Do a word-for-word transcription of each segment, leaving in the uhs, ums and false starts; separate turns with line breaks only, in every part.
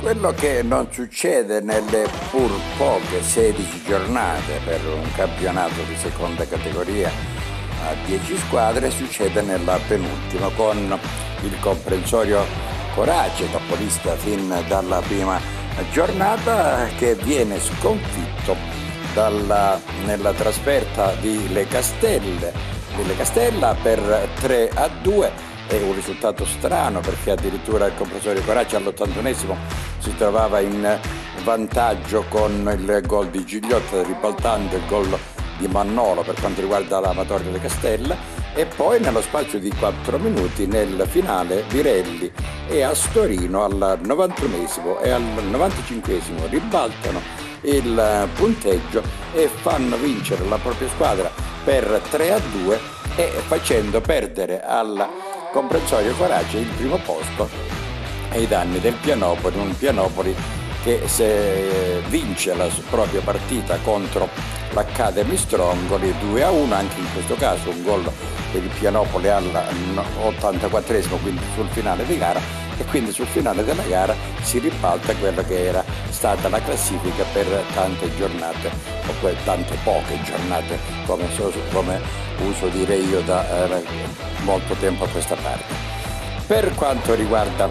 quello che non succede nelle pur poche sedici giornate per un campionato di seconda categoria a dieci squadre succede nella penultima, con il comprensorio Corace, capolista fin dalla prima giornata, che viene sconfitto dalla, nella trasferta di Le Castelle, di Le Castella per tre a due. È un risultato strano, perché addirittura il comprensorio Corace all'ottantunesimo si trovava in vantaggio con il gol di Gigliotta, ribaltando il gol di Mannolo per quanto riguarda l'Amatorio Le Castella, e poi nello spazio di quattro minuti nel finale Virelli e Astorino al novantunesimo e al novantacinquesimo ribaltano il punteggio e fanno vincere la propria squadra per tre a due, e facendo perdere alla comprensorio Corace il primo posto ai danni del Pianopoli, un Pianopoli che se vince la propria partita contro l'Academy Strongoli due a uno, anche in questo caso un gol per il Pianopoli all'ottantaquattresimo, quindi sul finale di gara, e quindi sul finale della gara si ribalta quella che era stata la classifica per tante giornate, o quelle tante poche giornate, come, come uso dire io da eh, molto tempo a questa parte. Per quanto riguarda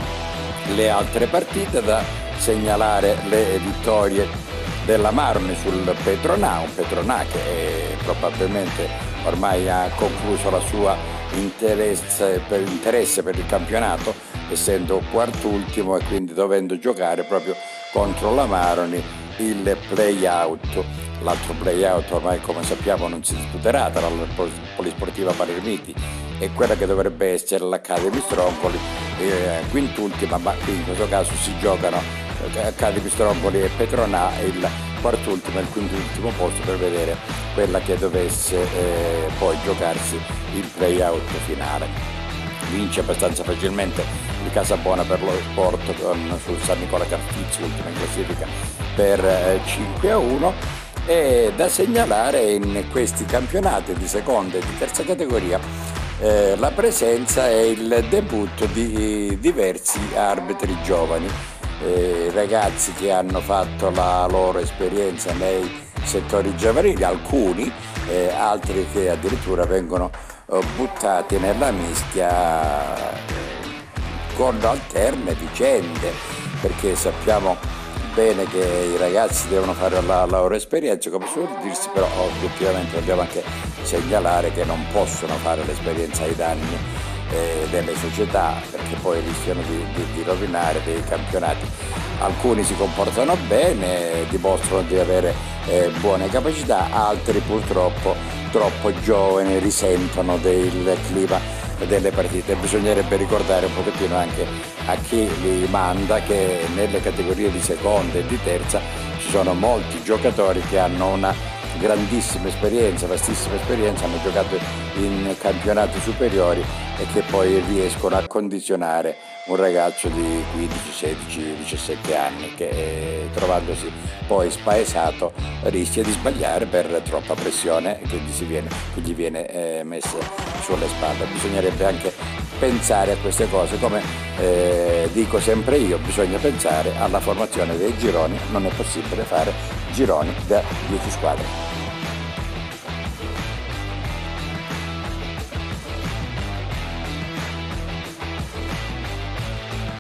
le altre partite, da segnalare le vittorie della Marmi sul Petronà, un Petronà che è, probabilmente ormai ha concluso la sua interesse per, interesse per il campionato, essendo quart'ultimo e quindi dovendo giocare proprio contro la Maroni il play-out. L'altro play-out ormai, come sappiamo, non si disputerà tra la Polisportiva Palermiti e quella che dovrebbe essere l'Academy Stromboli, eh, quint'ultima, ma qui in questo caso si giocano Academy Stromboli e Petronà, il quart'ultimo e il quint'ultimo posto per vedere quella che dovesse eh, poi giocarsi il play-out finale. Vince abbastanza facilmente il Casabona per lo Sport con, sul San Nicola Carfizzi, ultima in classifica, per eh, cinque a uno. E da segnalare in questi campionati di seconda e di terza categoria eh, la presenza e il debutto di diversi arbitri giovani, eh, ragazzi che hanno fatto la loro esperienza nei settori giovanili, alcuni, eh, altri che addirittura vengono eh, buttati nella mischia eh, con alterne vicende, perché sappiamo bene che i ragazzi devono fare la, la loro esperienza, come suol dirsi, però obiettivamente dobbiamo anche segnalare che non possono fare l'esperienza ai danni eh, delle società, perché poi rischiano di, di, di rovinare dei campionati. Alcuni si comportano bene, dimostrano di avere eh, buone capacità, altri purtroppo troppo giovani risentono del clima delle partite. Bisognerebbe ricordare un pochettino anche a chi li manda che nelle categorie di seconda e di terza ci sono molti giocatori che hanno una grandissima esperienza, vastissima esperienza, hanno giocato in campionati superiori e che poi riescono a condizionare un ragazzo di quindici, sedici, diciassette anni che eh, trovandosi poi spaesato rischia di sbagliare per troppa pressione che gli, si viene, che gli viene eh, messa sulle spalle. Bisognerebbe anche pensare a queste cose, come eh, dico sempre io, bisogna pensare alla formazione dei gironi, non è possibile fare gironi da dieci squadre.